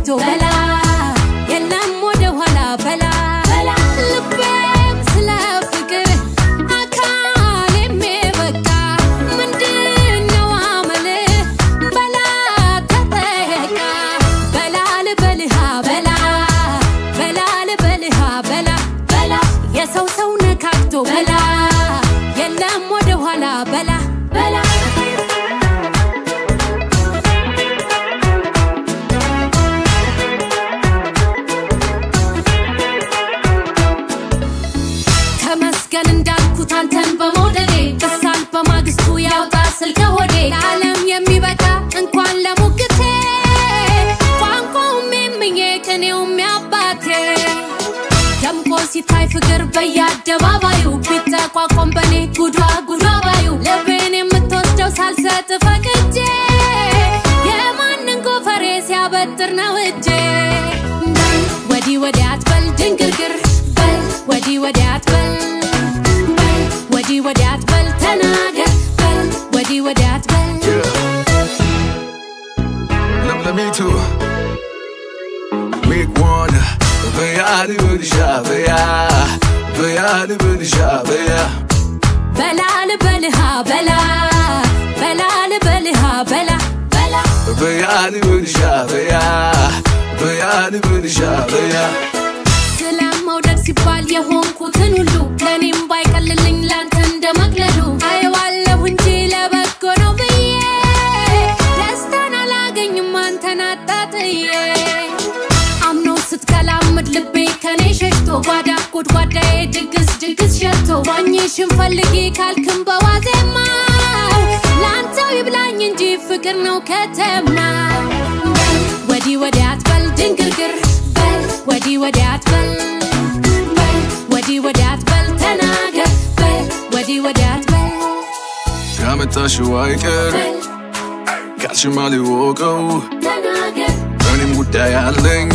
ነካክቶ በላ የለም ወደ ኋላ በላ ልቤም ስለ ፍቅር አካሌም በቃ ምንድነው አመል በላ ተጠየቃ በላ ልበልሃ በላ ልበልሃ በላ የሰው ሰው ነካክቶ በላ የለም ወደ ኋላ በላ ተመስገን እንዳልኩት አንተን በሞደሌ በሳል በማግስቱ ያውጣ ስልከ ሆዴ ዓለም የሚበቃ እንኳን ለሙግቴ ቋንቋው ምንምኜ ከኔው የሚያባቴ ደምቆ ሲታይ ፍቅር በየአደባባዩ ቢተቋቋም በኔ ጉዷ ባዩ ለቤን የምትወስደው ሳልሰጥ ፈቅጄ የማንን ጎፈሬ ሲያበጥር ነው እጄ ወዲ ወዲ አትበል ድንግርግር በል ወዲ ወዲ አትበል ወዲ ወዲ አትበል ተናገር በል ወዲ ወዲ አትበል Let me too make one Bayali budisha baya Bayali budisha baya Balal balha bala Balal balha bala Bayali budisha baya Bayali budisha baya Salam mawdad sibal የሆንኩትን ሁሉ ለኔም ባይቀልልኝ ላንተ እንደመቅለዱ አይዋለሁ እንጂ ለበጎ ነው ብዬ ደስታን አላገኝም አንተን አጣጥዬ አምኖ ስትከላምድ ልቤ ከኔ ሸሽቶ ጓዳ ጎድጓዳዬ ድግስ ሸቶ ዋኝሽን ፈልጊ ካልክም በዋዜማው ላንተው ይብላኝ እንጂ ፍቅር ነው ከተማ ወዲ ወዲ አትበል ድንግርግር በል ወዲ ወዲ አትበል ወዲ ወዲ አትበል ተናገር በል ወዲ ወዲ አትበል ያመጣሽው አይቀር ካልሽማ ሊወቀው ተናገር እኔም ጉዳይ አለኝ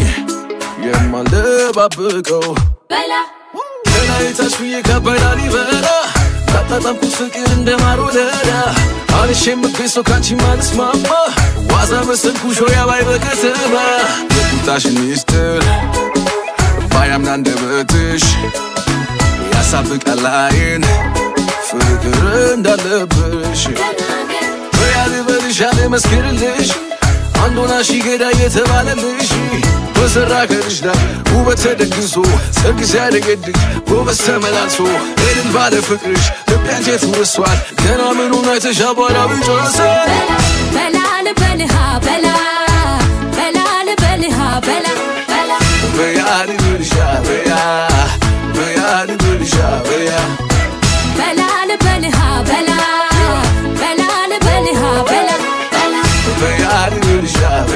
የማልደባብቀው በላ ከላይታሽ ብዬ ከበዳል ይበላ ታጣጣምኩት ፍቅር እንደማር ወለዳ አንቺም ብትቤሶ ካንቺ ማልስማማ ዋዛ መሰልኩሽ ሆያ ባይ በከተማ የቁጣሽን ሚስጥር ባያምና እንደበትሽ ያሳብቃል አይን ፍቅር እንዳለብሽ በያል በልሽ ያለ መስክርልሽ አንዶና ሺ ገዳ የተባለልሽ በሰራ ከልሽ ላይ ውበት ተደግሶ ሰርግ ሲያደገድግ ጎበዝ ተመላልሶ እልል ባለ ፍቅርሽ ልቤ አንጀት ወርሷል ገና ምኑን አይተሽ አቧራው ይጮሳል በላ ልበልሃ በላ ልበልሃ በላ በያል ብልሻ በያ በያል ብልሻ በያ በላ ልበልሃ በላ ልበልሃ በላ በያል ብልሻ